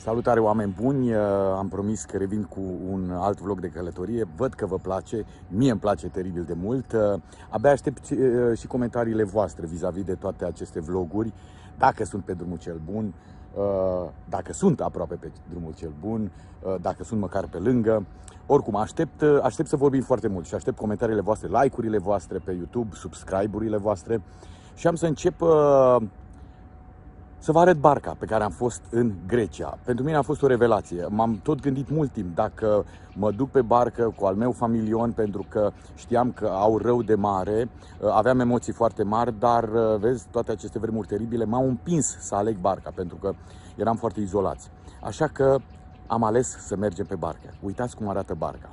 Salutare, oameni buni! Am promis că revin cu un alt vlog de călătorie. Văd că vă place, mie îmi place teribil de mult. Abia aștept și comentariile voastre vis-a-vis de toate aceste vloguri. Dacă sunt pe drumul cel bun, dacă sunt aproape pe drumul cel bun, dacă sunt măcar pe lângă. Oricum, aștept să vorbim foarte mult și aștept comentariile voastre, like-urile voastre pe YouTube, subscribe-urile voastre. Și am să încep să vă arăt barca pe care am fost în Grecia. Pentru mine a fost o revelație. M-am tot gândit mult timp dacă mă duc pe barcă cu al meu familion, pentru că știam că au rău de mare, aveam emoții foarte mari, dar vezi, toate aceste vremuri teribile m-au împins să aleg barca, pentru că eram foarte izolați. Așa că am ales să mergem pe barcă. Uitați cum arată barca.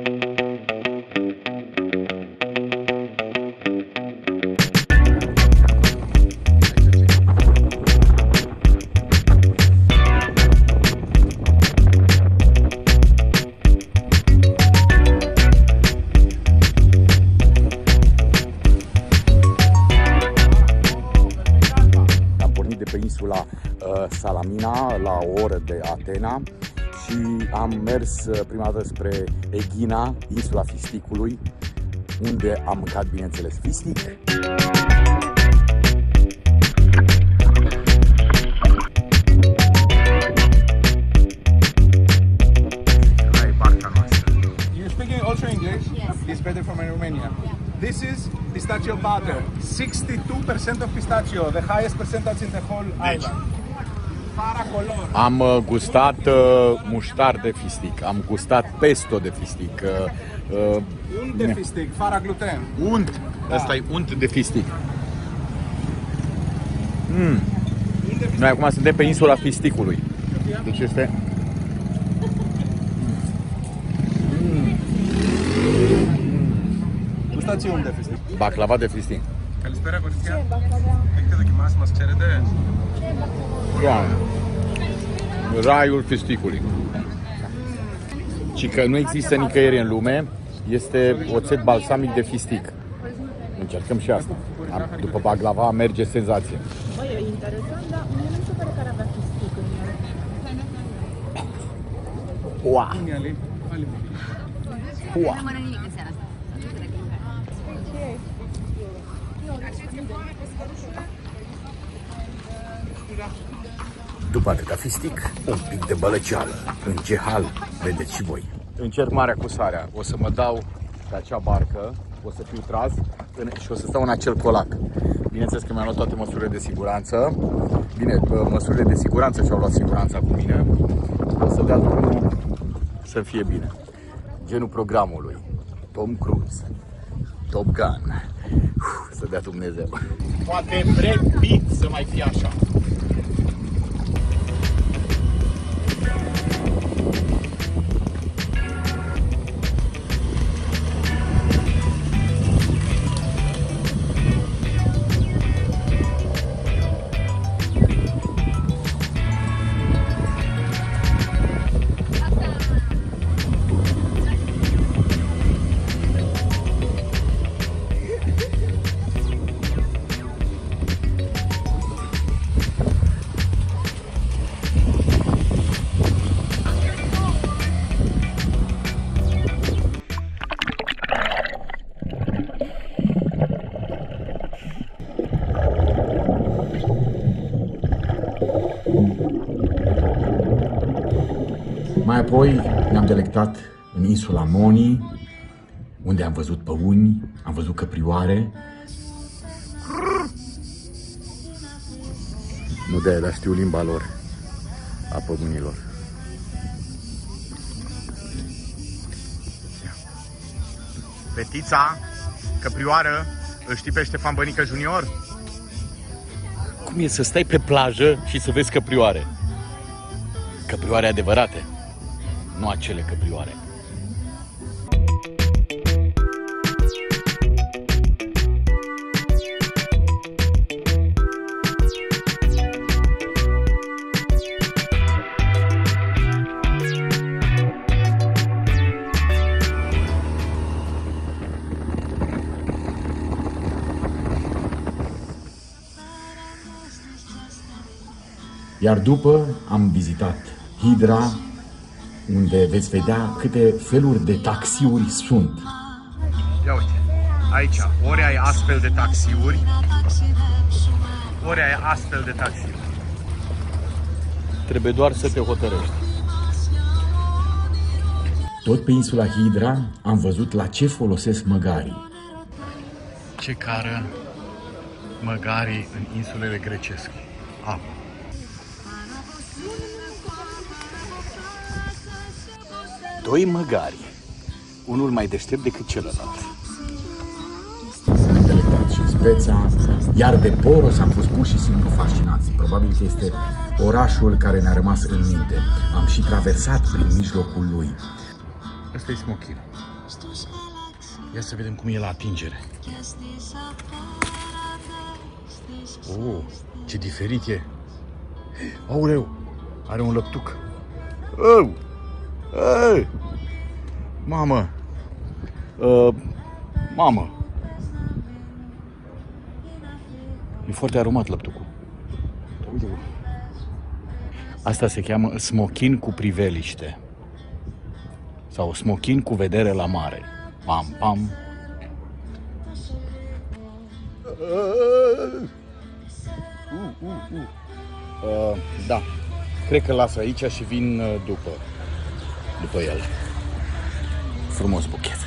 Salamina, la o oră de Atena, și am mers prima dată spre Aegina, insula Fisticului, unde am mâncat, bineînțeles, fistic. You speaking also English? Yes. It's better from Romania. This is pistachio butter. 62% of pistachio, the highest percentage in the whole island. Am gustat muștar de fistic, am gustat pesto de fistic. Unt de fistic, fără gluten. Unt, ăsta e unt de fistic. Noi acum suntem pe insula Fisticului. Deci este... Gustați unt de fistic. Baclava de fistic. Καλησπέρα κορίτσια. Έχετε δοκιμάσει, μας ξέρετε? Raiul fisticului. Și că nu există nicăieri în lume, este oțet balsamic de fistic. Încercăm și asta. După baklava merge senzație. Băi, e interesant, dar mie nu se pare că ar avea fistic în el. Ua! Ua! După atâta fistic, un pic de bălăceală, în Gehal, vedeți și voi. Încerc marea cu sarea, o să mă dau pe acea barcă, o să fiu tras și o să stau în acel colac. Bineînțeles că mi-am luat toate măsurile de siguranță. Bine, măsurile de siguranță și-au luat siguranța cu mine. O să dea drumul să fie bine. Genul programului, Tom Cruise, Top Gun, să dea Dumnezeu. Poate Brad Pitt să mai fie așa. Mai apoi ne-am delectat în insula Moni, unde am văzut păuni, am văzut căprioare. Nu de aia, dar știu limba lor, a pămânilor. Fetița, căprioară, îl știi pe Ștefan Bănică Junior? Cum e să stai pe plajă și să vezi căprioare? Căprioare adevărate, nu acele căprioare. Iar după am vizitat Hidra, unde veți vedea câte feluri de taxiuri sunt. Ia uite, aici, ori ai astfel de taxiuri, ori ai astfel de taxiuri. Trebuie doar să te hotărăști. Tot pe insula Hidra am văzut la ce folosesc măgarii. Ce cară măgarii în insulele grecesc? Apă. Doi măgari, unul mai deștept decât celălalt. Intelectat și speța, iar de Poros am fost pur și simplu fascinați. Probabil că este orașul care ne-a rămas în minte. Am și traversat prin mijlocul lui. Ăsta e smochin. Ia să vedem cum e la atingere. Oh, ce diferit e. Aoleu, are un lăptuc. Oh! Hey! Mamă! Mamă! E foarte aromat lăptucul. Asta se cheamă smochin cu priveliște. Sau smochin cu vedere la mare. Pam, pam. Da. Cred că las aici și vin după el. Frumos buchet.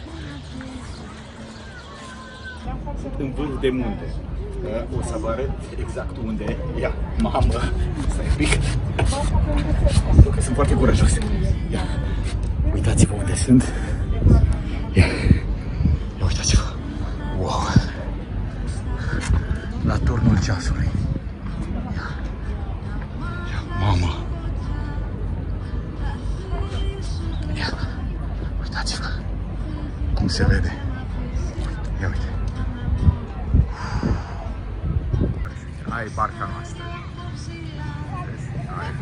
Sunt în vârf de munte. O să vă arăt exact unde. Ia, mamă, stai un pic. Că sunt foarte curajoase. Ia, uitați-vă unde sunt. Ia, uitați-vă. Wow. La turnul ceasului. Ia, mamă. Ia, uitați-vă cum se vede. Ia uite. Aia e barca noastră. Aia.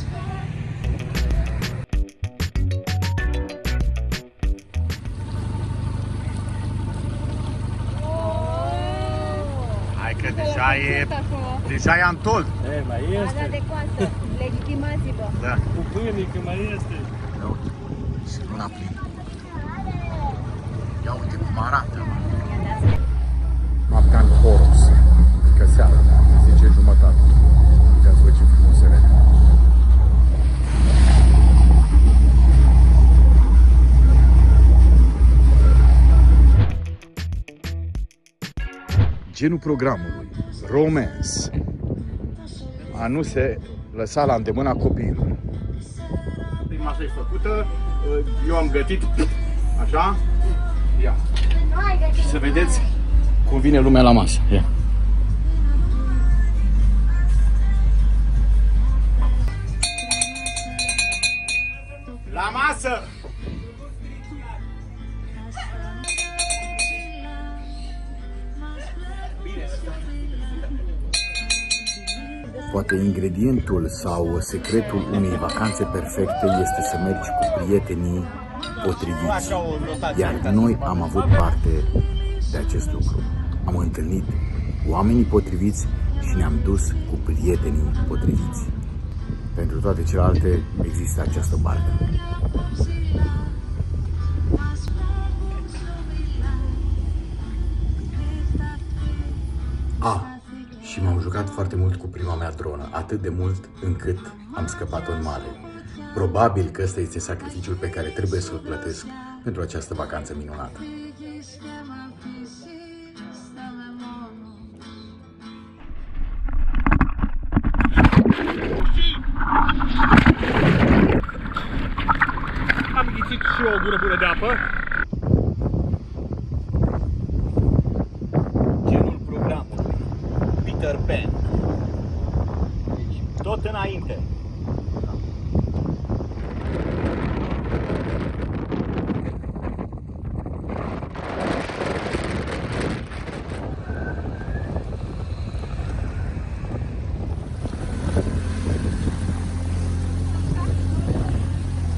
Hai că deja e Antol. Mai este. Ada de coastă, legitimați-vă. Da. Cu pâine, că mai este. Ia uite, și luna plină. Ia uite cum arată. Noaptea în Poros. Că seara, 10:30. Uitați-vă ce frumos se vede. Genul programului, romance, a nu se lăsa la îndemâna copiilor. Masa e făcută, eu am gătit, așa, ia. Și să vedeți cum vine lumea la masă. Ia. La masă! Poate ingredientul sau secretul unei vacanțe perfecte este să mergi cu prietenii potriviți. Iar noi am avut parte de acest lucru. Am întâlnit oamenii potriviți și ne-am dus cu prietenii potriviți. Pentru toate celelalte există această barcă. Și m-am jucat foarte mult cu prima mea dronă, atât de mult încât am scăpat-o în mare. Probabil că ăsta este sacrificiul pe care trebuie să-l plătesc pentru această vacanță minunată. Am ghițit și o gură bună de apă. Genul programului Peter Pan. Deci, tot înainte.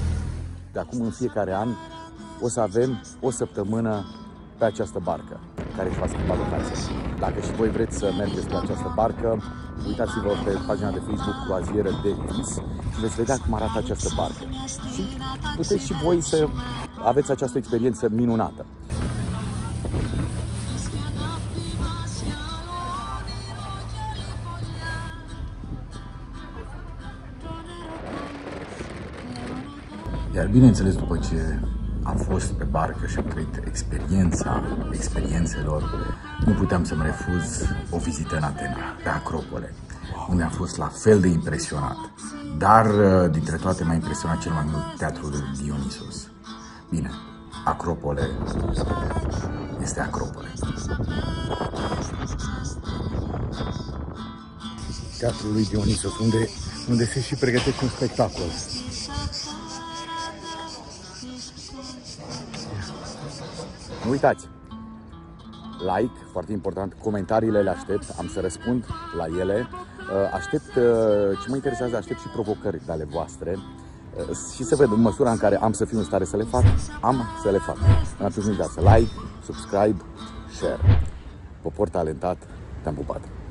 De acum în fiecare an o să avem o săptămână pe această barcă. care își va schimba locația. Dacă și voi vreți să mergeți pe această barcă, uitați-vă pe pagina de Facebook Croazieră de Vis și veți vedea cum arată această barcă. Și puteți și voi să aveți această experiență minunată. Iar bineînțeles, după ce am fost pe barcă și am trăit experiențelor, nu puteam să-mi refuz o vizită în Atena, pe Acropole, unde am fost la fel de impresionat. Dar, dintre toate, m-a impresionat cel mai mult teatrul lui Dionisos. Bine, Acropole este Acropole. Teatrul lui Dionisos, unde se și pregătește un spectacol. Nu uitați, like, foarte important, comentariile le aștept, am să răspund la ele, aștept, ce mă interesează, aștept și provocări de ale voastre și să văd în măsura în care am să fiu în stare să le fac, am să le fac. Atunci nu uitați să like, subscribe, share. Popor talentat, te-am pupat!